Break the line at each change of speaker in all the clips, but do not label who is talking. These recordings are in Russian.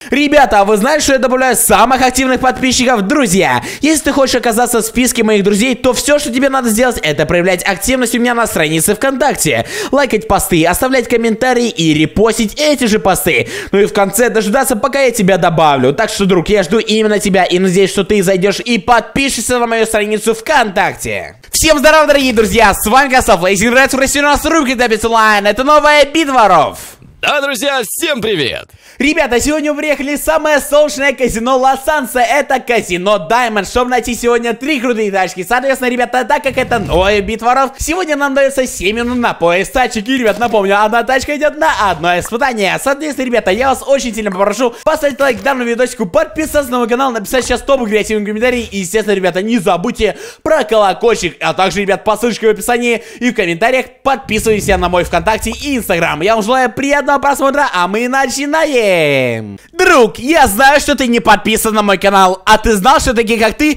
Ребята, а вы знаете, что я добавляю самых активных подписчиков? Друзья, если ты хочешь оказаться в списке моих друзей, то все, что тебе надо сделать, это проявлять активность у меня на странице ВКонтакте, лайкать посты, оставлять комментарии и репостить эти же посты. Ну и в конце дождаться, пока я тебя добавлю. Так что, друг, я жду именно тебя и надеюсь, что ты зайдешь и подпишешься на мою страницу ВКонтакте. Всем здорова, дорогие друзья, с вами Косов, и играть в Россию у нас рубрика Тапец Онлайн. Это новая битва воров.
Да, друзья, всем привет!
Ребята, сегодня мы приехали в самое солнечное казино Лос-Анса. Это казино Diamond, чтобы найти сегодня 3 крутые тачки. Соответственно, ребята, так как это новая битва воров, сегодня нам дается 7 минут на поиск тачек. И, ребят, напомню, одна тачка идет на одно испытание. Соответственно, ребята, я вас очень сильно попрошу поставить лайк данному видосику, подписаться на мой канал, написать сейчас топ креативный комментарий. И, естественно, ребята, не забудьте про колокольчик. А также, ребят, по ссылочке в описании и в комментариях подписывайтесь на мой ВКонтакте и Инстаграм. Я вам желаю приятного просмотра, а мы начинаем. Друг, я знаю, что ты не подписан на мой канал, а ты знал, что такие как ты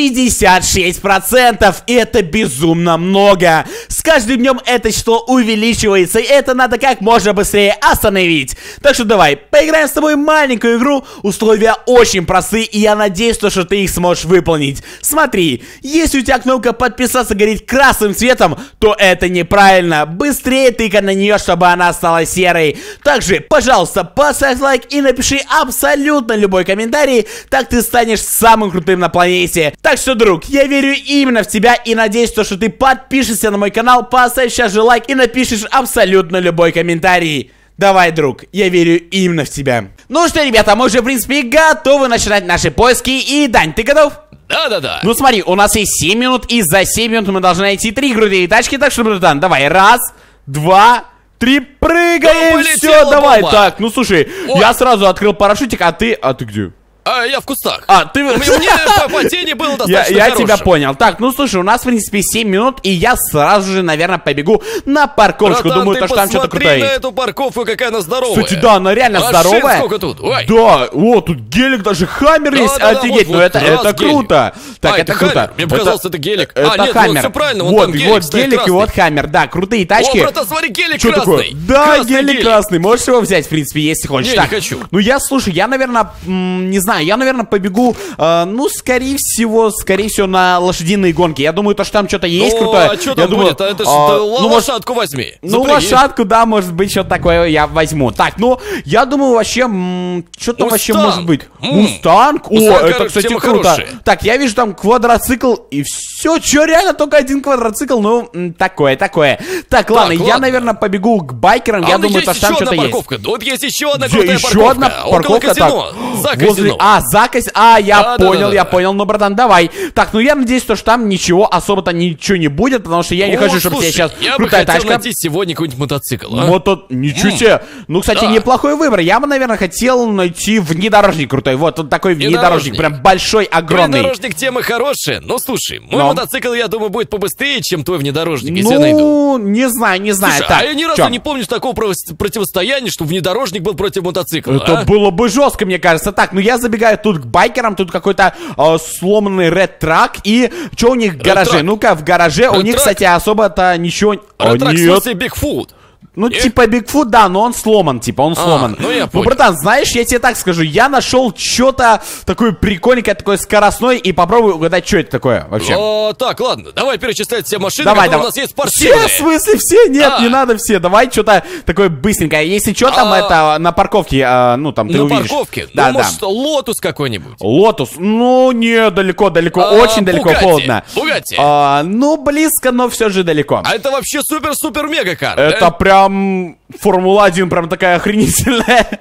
66%, и это безумно много. С каждым днем это число увеличивается, и это надо как можно быстрее остановить. Так что давай, поиграем с тобой в маленькую игру. Условия очень простые, и я надеюсь, что ты их сможешь выполнить. Смотри, если у тебя кнопка подписаться горит красным цветом, то это неправильно. Быстрее тыкай на нее, чтобы она стала серой. Также, пожалуйста, поставь лайк и напиши абсолютно любой комментарий, так ты станешь самым крутым на планете. Так что, друг, я верю именно в тебя и надеюсь, что ты подпишешься на мой канал, поставишь сейчас же лайк и напишешь абсолютно любой комментарий. Давай, друг, я верю именно в тебя. Ну что, ребята, мы уже, в принципе, готовы начинать наши поиски. И, Дань, ты готов?
Да-да-да.
Ну смотри, у нас есть 7 минут, и за 7 минут мы должны найти 3 крутые тачки. Так что, братан, давай, 1, 2, 3, прыгаем, все, давай.
Бомба.
Так, ну слушай, я сразу открыл парашютик, а ты где?
Я в кустах.
Ты...
Мне падение было достаточно
Я тебя понял. Так, ну слушай, у нас, в принципе, 7 минут, и я сразу же, наверное, побегу на парковочку.
Братан,
думаю, то, что там что-то крутое
на
есть.
эту парковку, какая она здоровая.
Кстати, да, она реально здоровая.
Сколько тут? Ой.
Да, о, тут гелик, даже хаммер есть, офигеть,
вот,
ну это
гелик.
круто. Так, это круто.
Хаммер. Мне показалось, это гелик.
Это
нет,
хаммер.
все правильно,
Вот,
там гелик, кстати,
гелик
красный.
и вот хаммер, да, крутые тачки.
О, братан, смотри, гелик
Что такое?
красный.
Да,
Красный
гелик красный, можешь его взять, в принципе, если хочешь.
Не хочу.
Ну я, слушай, я, наверное, не знаю, я, наверное, побегу, ну, скорее всего, на лошадиные гонки. Я думаю, то, что там что-то есть крутое.
А что там будет? Это ж лошадку возьми.
Ну, лошадку, да, может быть, что-то такое я возьму. Так, ну, я думаю, вообще, что-то вообще может быть. Мустанг? О, это, кстати, круто.
Хорошие.
Так, я вижу там квадроцикл, и все, что, реально только один квадроцикл, ну, такое. Так, ладно, я, наверное, побегу к байкерам, я думаю, то, что там что-то есть.
Вот есть еще одна крутая парковка.
Еще одна парковка,
казино. За казино.
За казино. Я понял, ну, братан, давай. Так, ну, я надеюсь, что там ничего, особо-то ничего не будет, потому что я не хочу, чтобы тебе сейчас крутая тачка.
Я бы хотел найти сегодня какой-нибудь мотоцикл,
Ничего себе. Ну, кстати, неплохой выбор. Я бы, наверное, хотел найти внедорожник крутой. Вот такой внедорожник, прям большой, огромный.
Внедорожник тема хорошая. Ну, слушай, мой мотоцикл, я думаю, будет побыстрее, чем твой внедорожник, если я найду.
Ну, не знаю.
Слушай,
Так,
я ни разу не помню такого противостояния, что внедорожник был против мотоцикла.
Это было бы жестко, мне кажется. Так, ну я забегаю тут к байкерам, тут какой-то сломанный Red Truck. И что у них в гараже? Ну-ка, в гараже у них, кстати, особо-то ничего...
Red Truck, в смысле, Bigfoot.
Ну, типа Бигфут, да, но он сломан,
Ну, я понял.
Ну, братан, знаешь, я тебе так скажу, я нашел что-то такое прикольненькое, такое скоростное, и попробую угадать, что это такое вообще.
Так, ладно, давай перечислять все машины,
давай.
у нас есть спортивные.
Все, в смысле, все? Нет, не надо все, давай что-то такое быстренькое. Если что, там это на парковке, ну, там ты увидишь.
На парковке?
Да,
ну, может, Лотус какой-нибудь?
Лотус? Ну, не, далеко, очень далеко,
Bugatti.
холодно.
Bugatti.
Ну, близко, но все же далеко.
А это вообще супер-супер-мега-кар,
Это прям Формула-1, прям такая охренительная.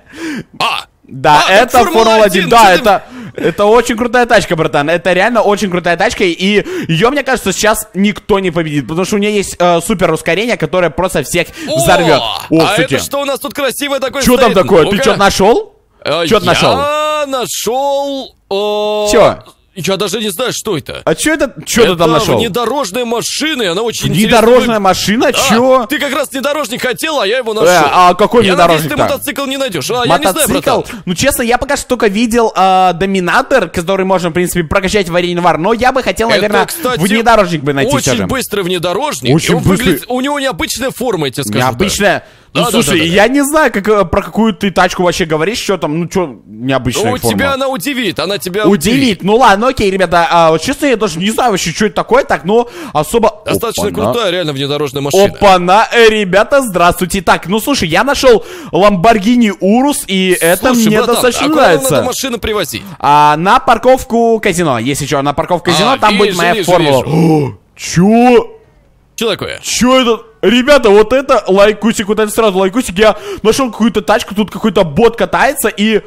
Да, это Формула-1, да, это очень крутая тачка, братан. Это реально очень крутая тачка, и ее, мне кажется, сейчас никто не победит, потому что у нее есть супер ускорение, которое просто всех взорвет.
Это что у нас тут красивое такое?
Что там такое? Ты что-то нашел? Что ты нашел?
Я нашел...
Че?
Я даже не знаю, что это.
А что это? Что ты там нашел?
Внедорожная машина, и она очень интересная.
Внедорожная машина? Чё?
Ты как раз внедорожник хотел, а я его нашел.
А какой внедорожник?
Я надеюсь, ты мотоцикл не найдешь. Я не знаю,
Мотоцикл? Ну, честно, я пока что только видел Доминатор, который можно, в принципе, прокачать в Арене Вар, но я бы хотел, наверное, внедорожник бы найти.
Очень быстрый внедорожник.
Очень быстрый.
У него необычная форма, я тебе скажу.
Необычная? Ну, слушай, я не знаю, про какую ты тачку вообще говоришь, что там, ну, что необычная
форма. Тебя она удивит, она тебя
удивит. Ну, ладно, окей, ребята, вот честно, я даже не знаю вообще, что это такое, так, ну, особо...
Достаточно крутая, реально, внедорожная машина.
Опа-на, ребята, здравствуйте. Так, ну, слушай, я нашел Lamborghini Urus, и это мне достаточно нравится.
Куда надо машину привозить?
На парковку казино, если что, на парковку казино, там будет моя формула. Чё?
Что такое?
Чё это? Ребята, вот это лайкусик, вот это сразу лайкусик. Я нашел какую-то тачку, тут какой-то бот катается и...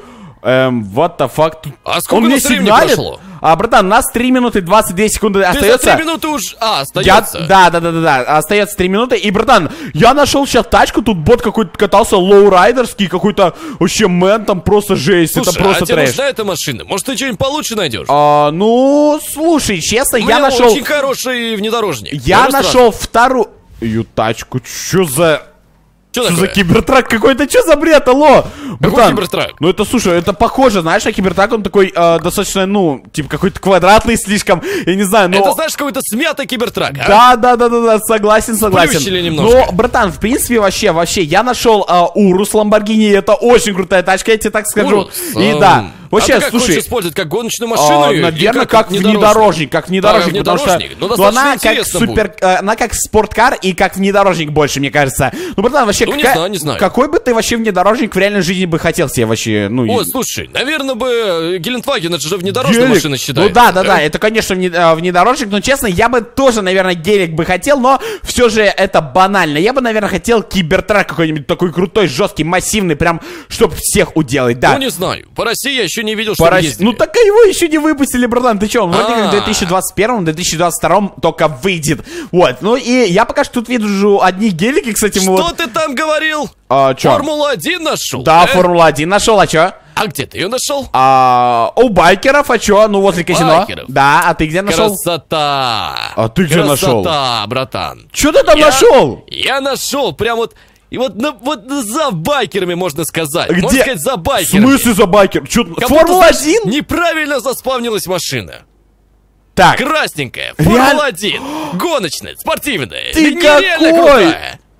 what the fuck?
А сколько у нас времени прошло?
Братан, у нас 3 минуты 22 секунды остается.
3 минуты уж... остается.
Да, остается 3 минуты. И, братан, я нашел сейчас тачку, тут бот какой-то катался, лоурайдерский, какой-то вообще мэн, там просто жесть.
Слушай,
это просто
тебе
трэш.
нужна эта машина? Может, ты что-нибудь получше найдешь?
Ну, слушай, честно, я нашел...
очень хороший внедорожник.
Я нашел вторую тачку. Чё за... Что за кибертрак какой-то? Что за бред, алло?
Какой кибертрак?
Ну это, слушай, это похоже, знаешь, на кибертрак, он такой достаточно, ну, типа какой-то квадратный слишком, я не знаю, но...
Это, знаешь, какой-то смятый кибертрак, а?
Да, согласен.
Плющили немножко.
Но, братан, в принципе, вообще, я нашел Урус Lamborghini, это очень крутая тачка, я тебе так скажу. И да, вообще,
а ты как
слушай...
хочешь использовать, как гоночную машину?
Наверное, как внедорожник, потому что она как супер, она как спорткар и как внедорожник больше, мне кажется. Ну, братан, вообще,
не знаю.
Какой бы ты вообще внедорожник в реальной жизни бы хотел себе вообще, ну...
О, слушай, наверное бы Гелендваген, это же внедорожная машина считается.
Ну да, это, конечно, внедорожник, но, честно, я бы тоже, наверное, гелик бы хотел, но все же это банально. Я бы, наверное, хотел кибертрак какой-нибудь такой крутой, жесткий, массивный, прям, чтобы всех уделать, да.
Ну, не знаю, по России я еще не видел, что ездили.
Ну, так его еще не выпустили, братан, ты че, он вроде как в 2021-2022 только выйдет. Вот, ну и я пока что тут вижу одни гелики, кстати,
Что ты там говорил? Формула-1 нашел?
Да, Формула-1 нашел, а чё?
А где ты ее нашел?
У байкеров, а чё? Ну, возле казино. Да, а ты где нашел?
Красота!
А ты где нашел?
Красота, братан.
Чё ты там нашел?
Я нашел, прям вот... И вот за байкерами, можно сказать.
Где?
Можно сказать, за байкерами.
В смысле за байкер? Чё, Формула-1?
Неправильно заспавнилась машина.
Так.
Красненькая, Формула-1. Гоночная, спортивная.
Ты какой?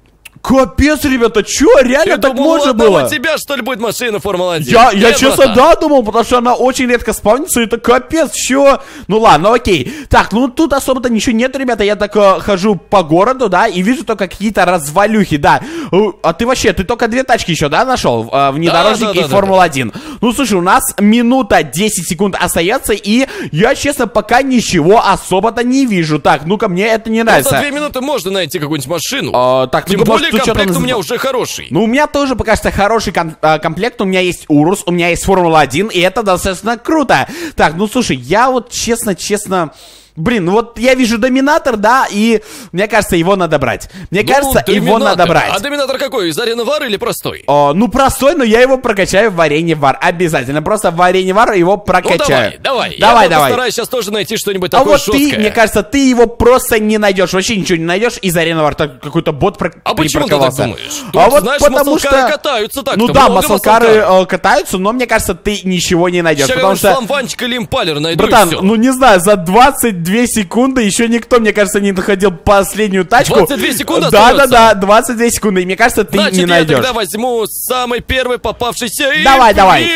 Капец, ребята, чё, реально
ты
так
думал,
можно было?
У тебя, что ли, будет машина Формула-1?
Я честно, да, думал, потому что она очень редко спавнится, это капец, чё? Ну ладно, окей. Так, ну тут особо-то ничего нет, ребята, я так хожу по городу, да, и вижу только какие-то развалюхи, да. А ты вообще, ты только 2 тачки еще, да, нашел? Внедорожник и Формула-1. Ну, слушай, у нас минута 10 секунд остается, и я, честно, пока ничего особо-то не вижу. Так, ну-ка, мне это не нравится.
За 2 минуты можно найти какую-нибудь машину.
Так,
тем более комплект у меня уже хороший.
Ну, у меня тоже пока что хороший комплект. У меня есть Урус, у меня есть Формула-1, и это достаточно круто. Так, ну, слушай, я вот честно... Блин, ну вот я вижу Доминатор, да, и мне кажется, его надо брать. Мне кажется, его надо брать.
А Доминатор какой? Из Арены Вар или простой?
Ну, простой, но я его прокачаю в Арене Вар. Обязательно. Просто в Арене Вар его прокачаю.
Ну, давай.
Я
постараюсь сейчас тоже найти что-нибудь такое жесткое.
Мне кажется, ты его просто не найдешь. Вообще ничего не найдешь из Арены Вар. Так какой-то бот припарковался.
А почему ты так думаешь?
Вот
знаешь,
потому что...
катаются так-то.
Ну да, маслкары катаются, но мне кажется, ты ничего не найдешь. Потому что...
Фламванчик или импалер найду.
Братан, ну не знаю, за 22 секунды еще никто, мне кажется, не находил последнюю тачку.
22 секунды остается?
Да, 22 секунды. И мне кажется, ты не найдешь.
Значит, я тогда возьму самый первый попавшийся
давай.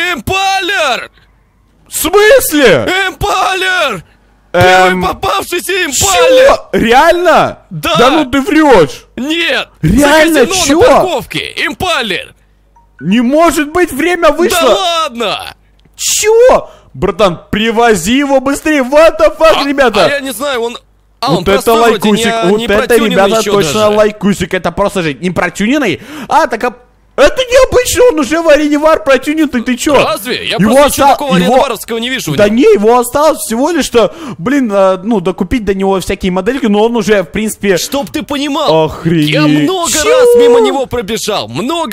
Импалер!
В смысле?
Импалер! Первый попавшийся импалер!
Чё? Реально?
Да!
Да ну ты врешь!
Нет!
Реально,
за казино
чё?
на парковке! Импалер!
Не может быть, время вышло!
Да ладно!
Чё? Братан, привози его быстрее! What the fuck, ребята?
А я не знаю, он...
вот это лайкусик, вот это, ребята, точно лайкусик. Это просто же не протюненный. Так, это необычно, он уже в Арене Вар протюнутый, ты чё?
Разве? Я просто ничего такого аренваровского не вижу.
Да не, его осталось всего лишь, что, блин, докупить до него всякие модельки, но он уже, в принципе...
Чтоб ты понимал,
охренеть.
Я много раз мимо него пробежал,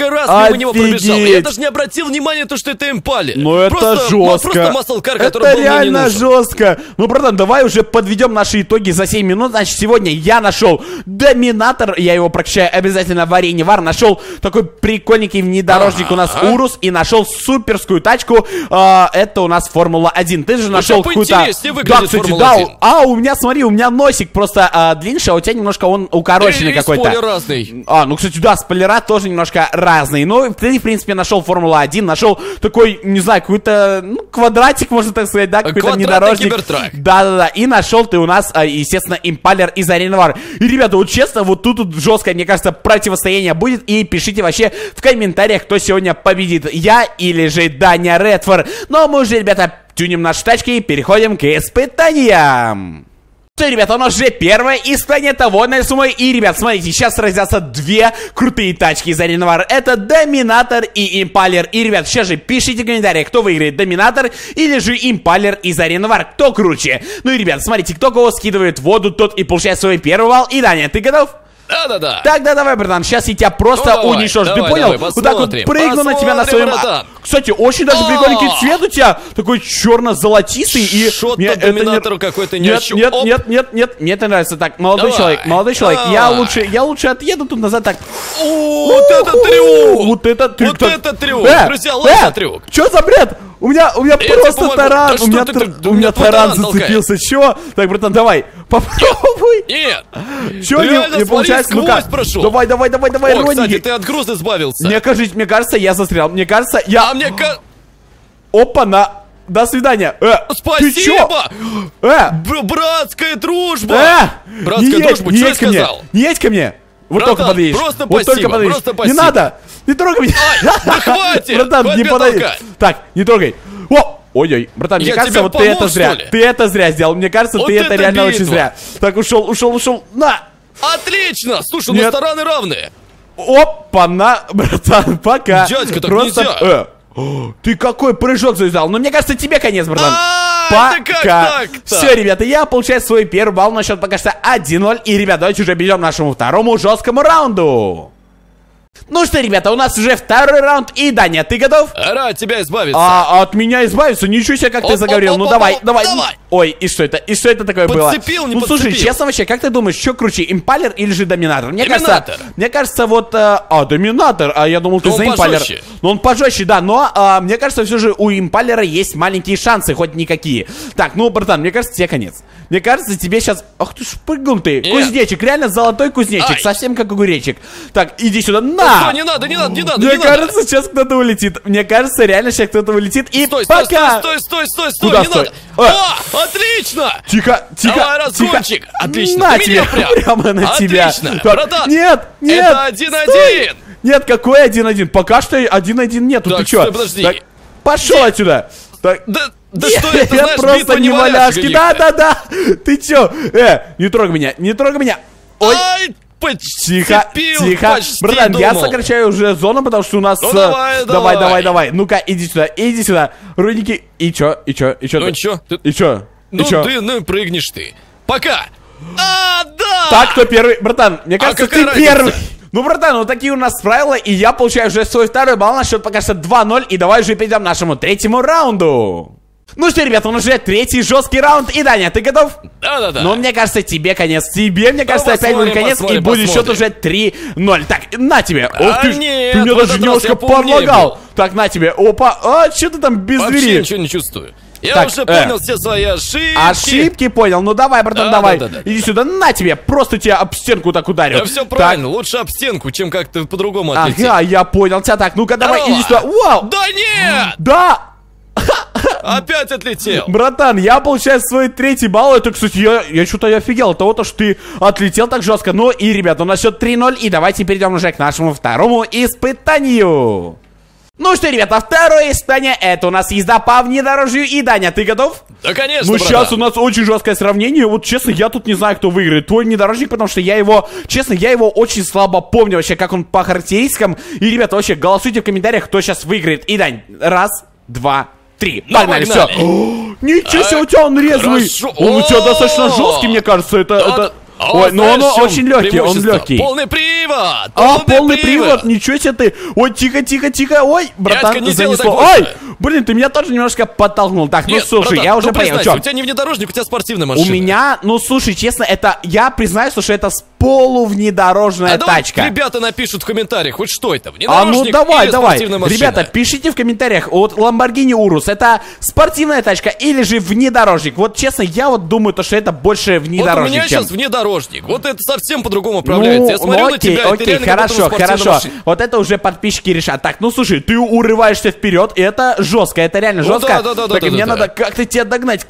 я даже не обратил внимания, что это импалер.
Ну это жестко.
Просто маслкар, который
это
был мне не
реально
нужен.
жестко. Ну, братан, давай уже подведем наши итоги за 7 минут. Значит, сегодня я нашел Доминатор, я его прокачаю обязательно в Арене Вар, нашел такой прикольный прикольненький внедорожник у нас Урус и нашел суперскую тачку. Это у нас Формула-1. Ты же нашел какую-то...
Да, кстати, да.
У меня, смотри, у меня носик просто длиннее, а у тебя немножко он укороченный какой-то.
Спойлер разный.
Ну, кстати, да, спойлера тоже немножко разные. Ну, ты, в принципе, нашел Формула-1, нашел такой, не знаю, какой-то, квадратик, можно так сказать, да, какой-то внедорожник. Да-да-да, и нашел ты у нас, естественно, импалер из Аренвар. И, ребята, вот честно, вот тут жесткое, мне кажется, противостояние будет. И пишите вообще в комментариях, кто сегодня победит, я или же Даня Редфор. Ну, а мы уже, ребята, тюним наши тачки и переходим к испытаниям. Ребята, у нас уже первое испытание того на суммой. И, ребят, смотрите, сейчас сразятся две крутые тачки из Аренвар. Это Доминатор и Импалер. И, ребят, сейчас же пишите в комментариях, кто выиграет, Доминатор или же Импалер из Аренвар. Кто круче? Ну и, ребят, смотрите, кто кого скидывает в воду, тот и получает свой первый балл. И, Даня, ты готов?
Да-да-да.
Тогда давай, братан, сейчас я тебя просто уничтожу. Ты понял? Вот так вот прыгну на тебя на своем... Кстати, очень даже прикольненький цвет у тебя. Такой черно-золотистый. И
что-то Доминатору какой-то не
Нет, мне это нравится. Так, молодой человек, я лучше отъеду тут назад. Так.
Вот это трюк!
Вот это трюк!
Вот это трюк! Друзья, ладно трюк!
Что за бред? У меня просто таран. У меня таран зацепился. Чё? Так, братан, давай. Попробуй.
Нет.
Чё не получается? Ну-ка. Давай,
О, кстати, ты от груза избавился.
Мне кажется, я застрял. Мне кажется, я... Опа-на. До свидания.
Спасибо. Братская дружба. Братская дружба, что я сказал?
Не едь ко мне. Вот только подъедешь.
Просто спасибо.
Не надо. Не трогай меня.
Да хватит.
Братан, не подойди. Так, не трогай. Ой-ой, братан, мне кажется, вот ты это зря. Ты это зря сделал. Мне кажется, ты это реально очень зря. Так, ушел. На.
Отлично. Слушай, у нас тараны равные.
Опа-на, братан, пока.
Дядька, так нельзя.
Ты какой прыжок завязал? Ну, мне кажется, тебе конец, братан.
Пока.
Все, ребята, я получаю свой первый балл на счет пока что 1-0. И, ребята, давайте уже перейдем к нашему второму жесткому раунду. Ну что, ребята, у нас уже второй раунд. И, Даня, ты готов?
Рад тебя избавиться.
От меня избавиться? Ничего себе, как ты заговорил. Ну давай. Ой, и что это? И что это такое было? Ну слушай, честно вообще, как ты думаешь, что круче, Импалер или же Доминатор? Мне кажется, вот... Доминатор, а я думал, ты за Импалер. Ну он пожестче, да, но мне кажется, все же у Импалера есть маленькие шансы, хоть никакие. Так, ну, братан, мне кажется, тебе конец. Мне кажется, тебе сейчас... Ах ты шпыгун ты. Кузнечик, реально золотой кузнечик, совсем как огуречек. Так, иди сюда, на!
Не надо.
Мне кажется, сейчас кто-то улетит. Мне кажется, реально сейчас кто-то улетит. И пока!
Стой,
Куда
не
стой?
надо! Отлично!
Тихо!
Давай, разгончик! Отлично!
На тебе! Прямо на тебя!
Отлично! Братан!
Нет!
Это 1-1!
Нет, какой 1-1? Пока что 1-1 нету, ты чё?
Подожди!
Пошел отсюда!
Да что это, знаешь,
просто не валяшки! Да! Ты чё? Не трогай меня! Ой! Тихо. Братан, я сокращаю уже зону, потому что у нас... Давай. Ну-ка, иди сюда. Рудники. И чё?
Ну и прыгнешь ты. Пока. Да!
Так, кто первый? Братан, мне кажется, ты первый. Ну, братан, вот такие у нас правила, и я получаю уже свой второй балл, на счет пока что 2-0, и давай уже перейдем к нашему третьему раунду. Ну что, ребята, у нас уже третий жесткий раунд. И, Даня, ты готов?
Да.
Ну, мне кажется, тебе конец. Тебе, мне кажется, опять будет конец. И будет счет уже 3-0. Так, на тебе. Ух ты, ты меня даже немножко подлагал. Так, на тебе. Опа. Что ты там без двери?
Вообще ничего не чувствую. Я уже понял все свои ошибки.
Ошибки понял. Ну давай, братан, давай. Иди сюда, на тебе. Просто тебя об стенку так ударил.
Да все правильно. Лучше об стенку, чем как-то по-другому отлететь.
Ага, я понял тебя. Так, ну-ка, давай, иди сюда. Вау.
Да нет!
Да!
Опять отлетел.
Братан, я получаю свой третий балл. Это, кстати, я что-то офигел от того, что ты отлетел так жестко. Ну и, ребята, у нас счет 3-0. И давайте перейдем уже к нашему второму испытанию. Ну что, ребята, второе испытание. Это у нас езда по внедорожью. И, Даня, ты готов?
Да, конечно,
Ну, сейчас у нас очень жесткое сравнение. Вот, честно, я тут не знаю, кто выиграет. Твой внедорожник, потому что я его, честно, очень слабо помню вообще, как он по характеристикам. И, ребята, вообще, голосуйте в комментариях, кто сейчас выиграет. И, Дань, 1, 2, 3. Погнали, все. Ничего себе, у тебя он резвый. Он у тебя достаточно жесткий, мне кажется. Это... Ой, но он очень легкий, он легкий.
Полный привод!
Полный привод, ничего себе ты. Ой, тихо. Ой, братан, занесло. Ой, блин, ты меня тоже немножко подтолкнул. Так, ну слушай, я уже понял.
У тебя не внедорожник, у тебя спортивная машина.
У меня, ну слушай, честно, это, я признаюсь, что это полувнедорожная тачка.
Ребята напишут в комментариях, хоть что это,
внедорожник давай.
машина?
Ребята, пишите в комментариях, вот Lamborghini Urus, это спортивная тачка или же внедорожник? Вот честно, я вот думаю, что это больше внедорожник.
Вот у меня сейчас внедорожник, вот это совсем по-другому управляется. Я смотрю на тебя,
окей, хорошо. Вот это уже подписчики решат. Так, ну слушай, ты урываешься вперед, и это жестко, это реально жестко. Так, и мне надо как-то тебя догнать,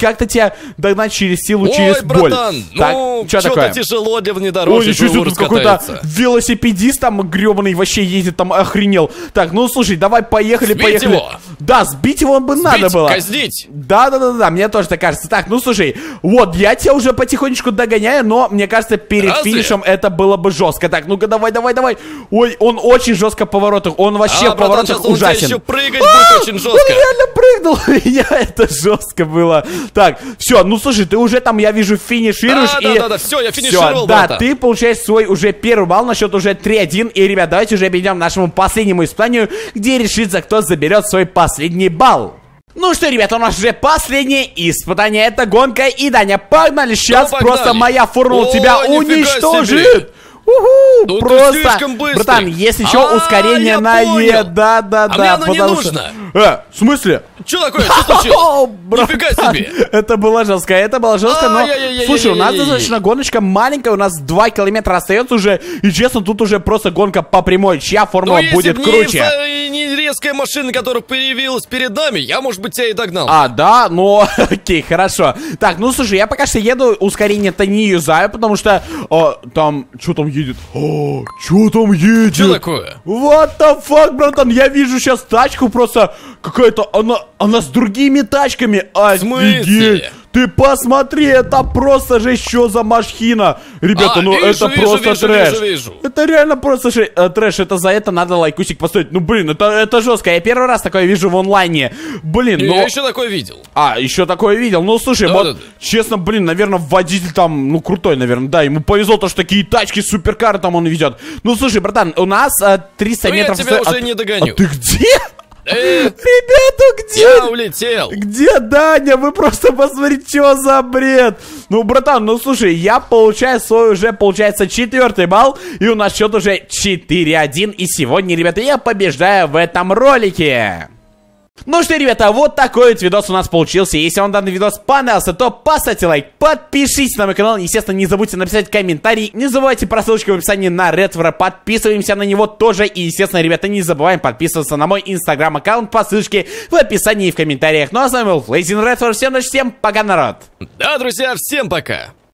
через силу, через боль.
Братан,
так, что такое?
Тяжело для внедорожника.
Ой, ничего себе, тут какой-то велосипедист там гребаный вообще едет, там охренел. Так, ну слушай, давай поехали.
Его.
Да, сбить его бы надо было.
Казнить.
Да, мне тоже так кажется. Так, ну слушай, вот, я тебя уже потихонечку догоняю, но мне кажется, перед финишем это было бы жестко. Так, ну-ка, давай. Ой, он очень жестко в поворотах, он вообще в поворотах ужасен.
Еще прыгать будет очень жестко.
Он реально прыгнул, это жестко было. Так, все, ну слушай, ты уже там, я вижу, финишируешь.
Да, все, я финишировал,
да, ты получаешь свой уже первый балл на счет уже 3-1. И, ребят, давайте уже перейдем к нашему последнему испытанию, где решится, кто заберет свой последний балл. Ну что, ребята, у нас уже последнее испытание, это гонка. И, Даня, погнали, сейчас просто моя формула тебя уничтожит.
Ну,
просто, братан, есть еще ускорение на Е. Да.
Мне оно не нужно.
В смысле?
Что такое? Что случилось? Нифига себе.
Это было жестко, но... Слушай, у нас достаточно гоночка маленькая, у нас 2 километра остается уже. И честно, тут уже просто гонка по прямой. Чья формула будет круче?
Не резкая машина, которая появилась перед нами, я, может быть, тебя и догнал.
Да? Ну, окей, хорошо. Так, ну, слушай, я пока что еду, ускорение-то не юзаю, потому что... там, что там едет? Что там едет?
Что такое?
What the fuck, братан, я вижу сейчас тачку просто... Какая-то, она с другими тачками. Офигеть. Ты посмотри, это просто же что за машина. Ребята, это просто трэш.
Вижу.
Это реально просто трэш. Это за это надо лайкусик поставить. Ну, блин, это жестко. Я первый раз такое вижу в онлайне. Блин,
Я еще такое видел.
Еще такое видел. Ну, слушай, честно, блин, наверное, водитель там, крутой, наверное. Да, ему повезло, то, что такие тачки, суперкары там он ведет. Ну, слушай, братан, у нас 300 метров...
я тебя уже не догоню.
А ты где? Ребята, где?
Я улетел.
Где Даня? Вы просто посмотрите, что за бред. Ну, братан, слушай, я получаю свой уже, получается, 4-й балл. И у нас счет уже 4-1. И сегодня, ребята, я побеждаю в этом ролике. Ну что, ребята, вот такой вот видос у нас получился. Если вам данный видос понравился, то поставьте лайк, подпишитесь на мой канал. Естественно, не забудьте написать комментарий. Не забывайте про ссылочку в описании на Редфора. Подписываемся на него тоже. И, естественно, ребята, не забываем подписываться на мой инстаграм-аккаунт по ссылочке в описании и в комментариях. Ну а с вами был Blazing Redford. Всем пока, народ.
Да, друзья, всем пока.